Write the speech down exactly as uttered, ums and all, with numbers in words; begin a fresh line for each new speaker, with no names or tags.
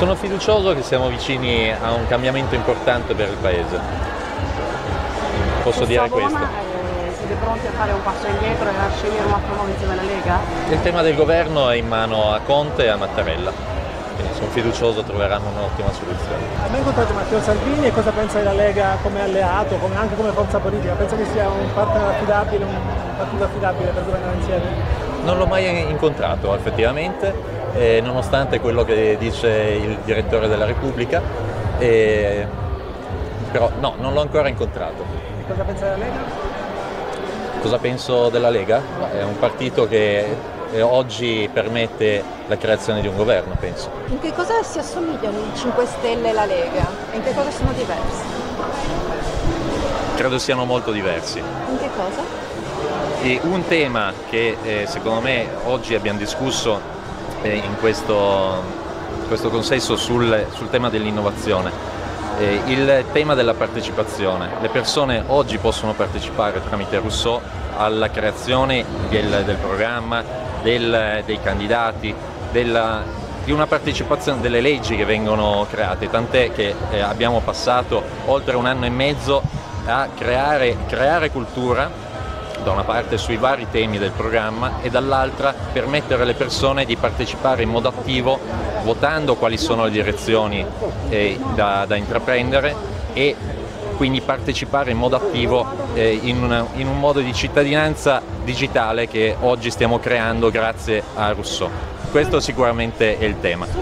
Sono fiducioso che siamo vicini a un cambiamento importante per il Paese. Posso dire questo.
Eh, siete pronti a fare un passo indietro e a scegliere un altro nome insieme alla Lega?
Il tema del governo è in mano a Conte e a Mattarella, quindi sono fiducioso troveranno un'ottima soluzione.
Ha mai incontrato Matteo Salvini e cosa pensa della Lega come alleato, come, anche come forza politica? Pensa che sia un partner affidabile, un partito affidabile per governare insieme?
Non l'ho mai incontrato effettivamente, eh, nonostante quello che dice il direttore della Repubblica, eh, però no, non l'ho ancora incontrato.
E cosa pensa della Lega?
Cosa penso della Lega? È un partito che oggi permette la creazione di un governo, penso.
In che cosa si assomigliano i cinque Stelle e la Lega? E in che cosa sono diversi?
Credo siano molto diversi.
In che cosa?
E un tema che eh, secondo me oggi abbiamo discusso eh, in questo, questo consesso sul, sul tema dell'innovazione, eh, il tema della partecipazione. Le persone oggi possono partecipare tramite Rousseau alla creazione del, del programma, del, dei candidati, della, di una partecipazione delle leggi che vengono create, tant'è che eh, abbiamo passato oltre un anno e mezzo a creare, creare cultura, da una parte sui vari temi del programma e dall'altra permettere alle persone di partecipare in modo attivo, votando quali sono le direzioni eh, da, da intraprendere e quindi partecipare in modo attivo eh, in, una, in un modo di cittadinanza digitale che oggi stiamo creando grazie a Rousseau. Questo sicuramente è il tema.